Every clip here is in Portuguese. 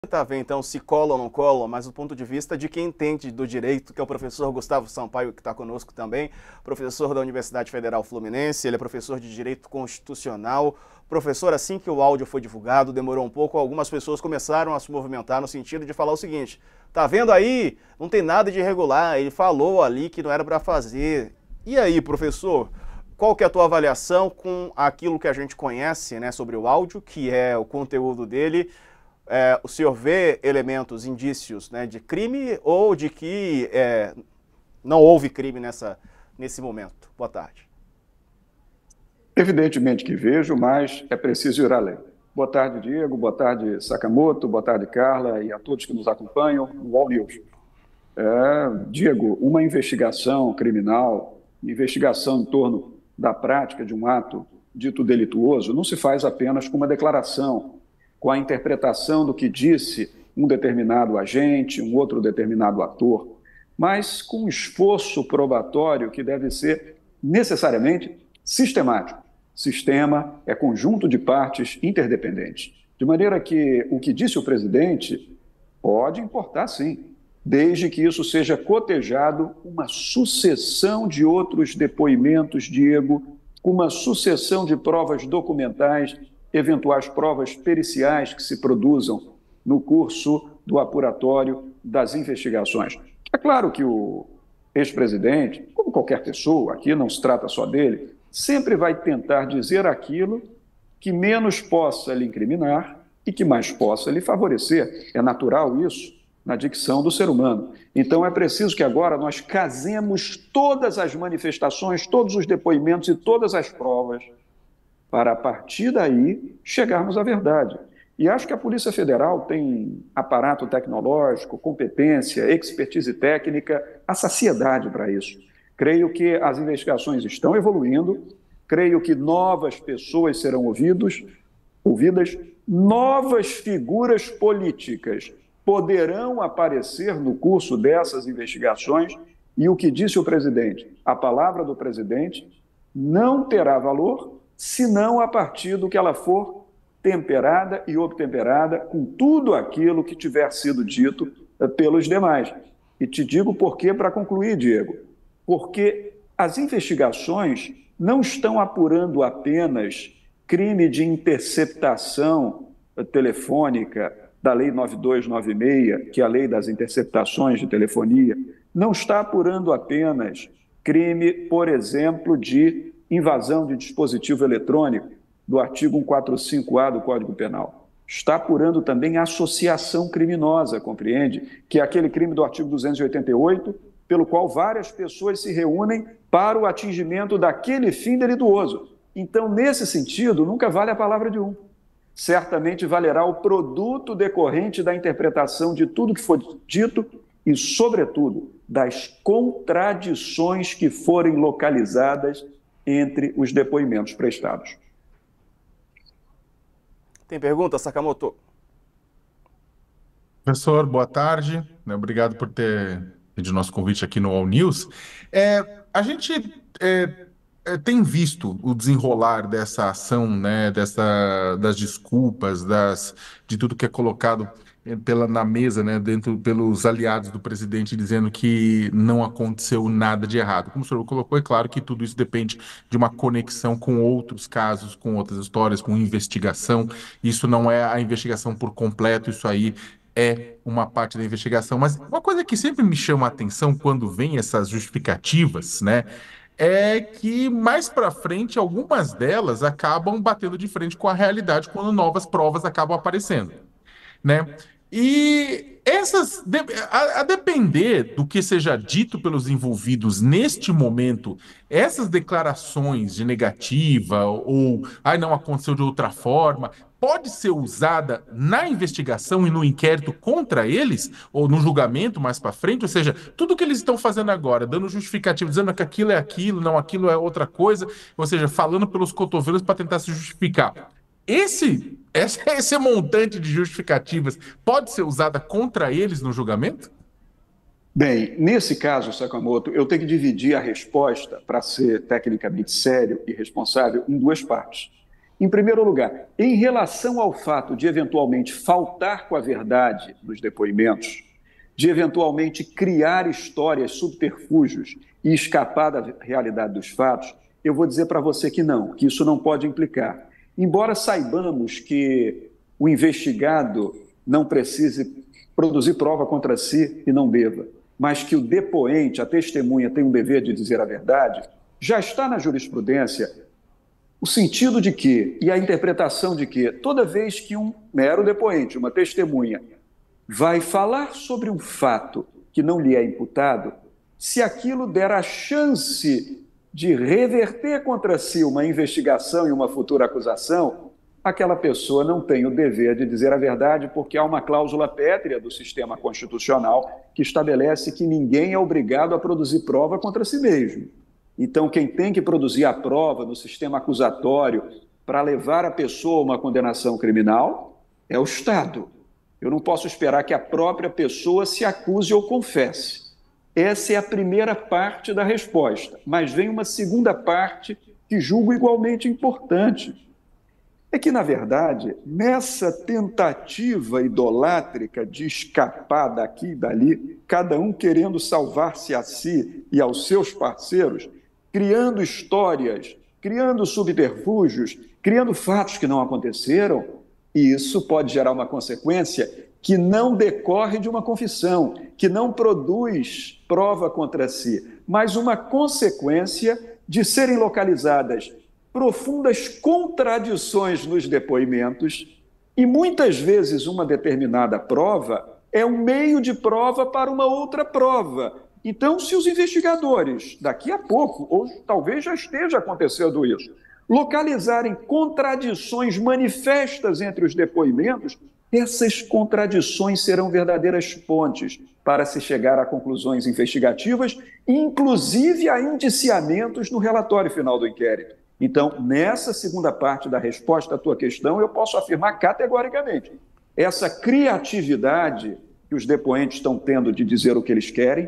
Tentar ver então se cola ou não cola, mas do ponto de vista de quem entende do direito, que é o professor Gustavo Sampaio, que está conosco também, professor da Universidade Federal Fluminense, ele é professor de Direito Constitucional. Professor, assim que o áudio foi divulgado, demorou um pouco, algumas pessoas começaram a se movimentar no sentido de falar o seguinte: tá vendo aí? Não tem nada de irregular, ele falou ali que não era para fazer. E aí, professor, qual que é a tua avaliação com aquilo que a gente conhece, né, sobre o áudio, que é o conteúdo dele? O senhor vê elementos, indícios, né, de crime ou de que não houve crime nesse momento? Boa tarde. Evidentemente que vejo, mas é preciso ir além. Boa tarde, Diego. Boa tarde, Sakamoto. Boa tarde, Carla, e a todos que nos acompanham no All News. Diego, uma investigação criminal, investigação em torno da prática de um ato dito delituoso, não se faz apenas com uma declaração, com a interpretação do que disse um determinado agente, um outro determinado ator, mas com um esforço probatório que deve ser necessariamente sistemático. Sistema é conjunto de partes interdependentes, de maneira que o que disse o presidente pode importar, sim, desde que isso seja cotejado uma sucessão de outros depoimentos, Diego, uma sucessão de provas documentais, eventuais provas periciais que se produzam no curso do apuratório das investigações. É claro que o ex-presidente, como qualquer pessoa, aqui não se trata só dele, sempre vai tentar dizer aquilo que menos possa lhe incriminar e que mais possa lhe favorecer. É natural isso na dicção do ser humano. Então é preciso que agora nós casemos todas as manifestações, todos os depoimentos e todas as provas para, a partir daí, chegarmos à verdade. E acho que a Polícia Federal tem aparato tecnológico, competência, expertise técnica, a saciedade para isso. Creio que as investigações estão evoluindo, creio que novas pessoas serão ouvidas, novas figuras políticas poderão aparecer no curso dessas investigações e o que disse o presidente, a palavra do presidente não terá valor senão a partir do que ela for temperada e obtemperada com tudo aquilo que tiver sido dito pelos demais. E te digo por quê para concluir, Diego. Porque as investigações não estão apurando apenas crime de interceptação telefônica da Lei 9296, que é a Lei das Interceptações de Telefonia, não está apurando apenas crime, por exemplo, de invasão de dispositivo eletrônico, do artigo 145-A do Código Penal. Está apurando também associação criminosa, compreende? Que é aquele crime do artigo 288, pelo qual várias pessoas se reúnem para o atingimento daquele fim delituoso. Então, nesse sentido, nunca vale a palavra de um. Certamente valerá o produto decorrente da interpretação de tudo que foi dito e, sobretudo, das contradições que forem localizadas entre os depoimentos prestados. Tem pergunta, Sakamoto? Professor, boa tarde. Obrigado por ter pedido nosso convite aqui no All News. A gente tem visto o desenrolar dessa ação, né, das desculpas, de tudo que é colocado na mesa, né, pelos aliados do presidente, dizendo que não aconteceu nada de errado. Como o senhor colocou, é claro que tudo isso depende de uma conexão com outros casos, com outras histórias, com investigação. Isso não é a investigação por completo, isso aí é uma parte da investigação. Mas uma coisa que sempre me chama a atenção quando vem essas justificativas, né, é que mais para frente algumas delas acabam batendo de frente com a realidade quando novas provas acabam aparecendo, né? E a depender do que seja dito pelos envolvidos neste momento, essas declarações de negativa ou não aconteceu de outra forma, pode ser usada na investigação e no inquérito contra eles, ou no julgamento mais para frente, ou seja, tudo que eles estão fazendo agora, dando justificativa, dizendo que aquilo é aquilo, não, aquilo é outra coisa, ou seja, falando pelos cotovelos para tentar se justificar. Esse montante de justificativas pode ser usada contra eles no julgamento? Bem, nesse caso, Sakamoto, eu tenho que dividir a resposta, para ser tecnicamente sério e responsável, em duas partes. Em primeiro lugar, em relação ao fato de eventualmente faltar com a verdade nos depoimentos, de eventualmente criar histórias, subterfúgios e escapar da realidade dos fatos, eu vou dizer para você que não, que isso não pode implicar. Embora saibamos que o investigado não precise produzir prova contra si e não deva, mas que o depoente, a testemunha, tem um dever de dizer a verdade, já está na jurisprudência o sentido de que, e a interpretação de que, toda vez que um mero depoente, uma testemunha, vai falar sobre um fato que não lhe é imputado, se aquilo der a chance de reverter contra si uma investigação e uma futura acusação, aquela pessoa não tem o dever de dizer a verdade, porque há uma cláusula pétrea do sistema constitucional que estabelece que ninguém é obrigado a produzir prova contra si mesmo. Então, quem tem que produzir a prova no sistema acusatório para levar a pessoa a uma condenação criminal é o Estado. Eu não posso esperar que a própria pessoa se acuse ou confesse. Essa é a primeira parte da resposta, mas vem uma segunda parte que julgo igualmente importante. É que, na verdade, nessa tentativa idolátrica de escapar daqui e dali, cada um querendo salvar-se a si e aos seus parceiros, criando histórias, criando subterfúgios, criando fatos que não aconteceram, e isso pode gerar uma consequência que não decorre de uma confissão, que não produz prova contra si, mas uma consequência de serem localizadas profundas contradições nos depoimentos, e muitas vezes uma determinada prova é um meio de prova para uma outra prova. Então, se os investigadores, daqui a pouco, ou talvez já esteja acontecendo isso, localizarem contradições manifestas entre os depoimentos, essas contradições serão verdadeiras pontes para se chegar a conclusões investigativas, inclusive a indiciamentos no relatório final do inquérito. Então, nessa segunda parte da resposta à tua questão, eu posso afirmar categoricamente, essa criatividade que os depoentes estão tendo de dizer o que eles querem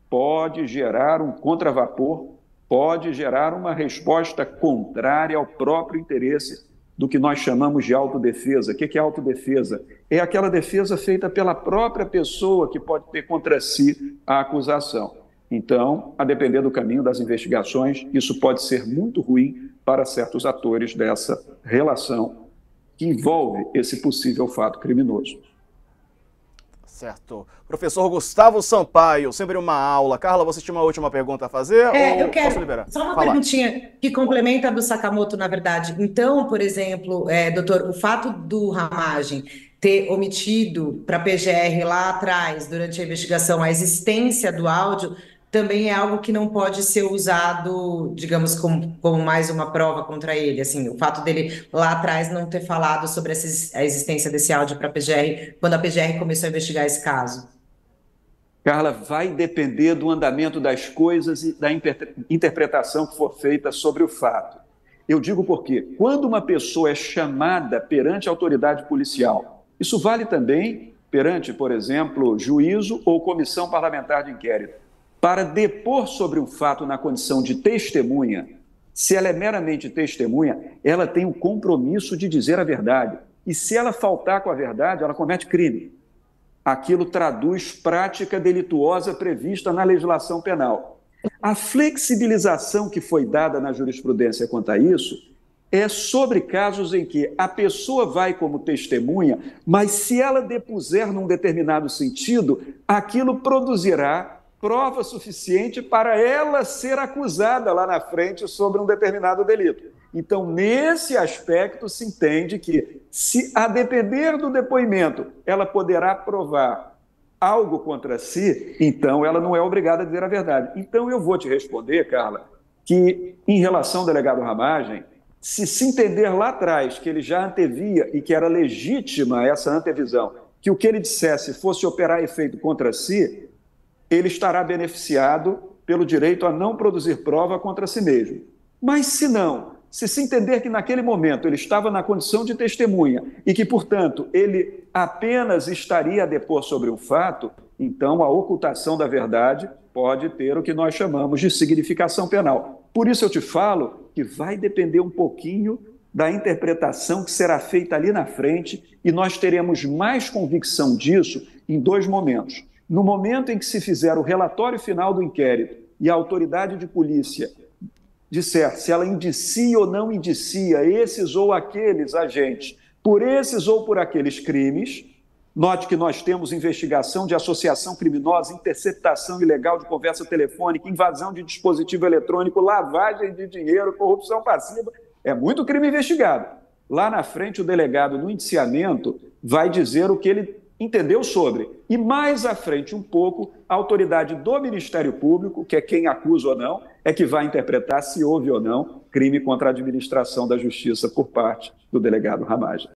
pode gerar um contravapor, pode gerar uma resposta contrária ao próprio interesse do que nós chamamos de autodefesa. O que é autodefesa? É aquela defesa feita pela própria pessoa que pode ter contra si a acusação. Então, a depender do caminho das investigações, isso pode ser muito ruim para certos atores dessa relação que envolve esse possível fato criminoso. Certo. Professor Gustavo Sampaio, sempre uma aula. Carla, você tinha uma última pergunta a fazer? Eu quero posso liberar? Só uma perguntinha que complementa a do Sakamoto, na verdade. Então, por exemplo, doutor, o fato do Ramagem ter omitido para a PGR lá atrás, durante a investigação, a existência do áudio, também é algo que não pode ser usado, digamos, como mais uma prova contra ele. Assim, o fato dele lá atrás não ter falado sobre a existência desse áudio para a PGR, quando a PGR começou a investigar esse caso. Carla, vai depender do andamento das coisas e da interpretação que for feita sobre o fato. Eu digo porque, quando uma pessoa é chamada perante a autoridade policial, isso vale também perante, por exemplo, juízo ou comissão parlamentar de inquérito, para depor sobre um fato na condição de testemunha, se ela é meramente testemunha, ela tem o compromisso de dizer a verdade. E se ela faltar com a verdade, ela comete crime. Aquilo traduz prática delituosa prevista na legislação penal. A flexibilização que foi dada na jurisprudência quanto a isso é sobre casos em que a pessoa vai como testemunha, mas se ela depuser num determinado sentido, aquilo produzirá prova suficiente para ela ser acusada lá na frente sobre um determinado delito. Então, nesse aspecto, se entende que, se a depender do depoimento, ela poderá provar algo contra si, então ela não é obrigada a dizer a verdade. Então, eu vou te responder, Carla, que, em relação ao delegado Ramagem, se entender lá atrás que ele já antevia e que era legítima essa antevisão, que o que ele dissesse fosse operar efeito contra si, ele estará beneficiado pelo direito a não produzir prova contra si mesmo. Mas se não, se entender que naquele momento ele estava na condição de testemunha e que, portanto, ele apenas estaria a depor sobre um fato, então a ocultação da verdade pode ter o que nós chamamos de significação penal. Por isso eu te falo que vai depender um pouquinho da interpretação que será feita ali na frente, e nós teremos mais convicção disso em 2 momentos. No momento em que se fizer o relatório final do inquérito e a autoridade de polícia disser se ela indicia ou não indicia esses ou aqueles agentes por esses ou por aqueles crimes. Note que nós temos investigação de associação criminosa, interceptação ilegal de conversa telefônica, invasão de dispositivo eletrônico, lavagem de dinheiro, corrupção passiva. É muito crime investigado. Lá na frente, o delegado, no indiciamento, vai dizer o que ele entendeu sobre. E mais à frente um pouco, a autoridade do Ministério Público, que é quem acusa ou não, é que vai interpretar se houve ou não crime contra a administração da justiça por parte do delegado Ramagem.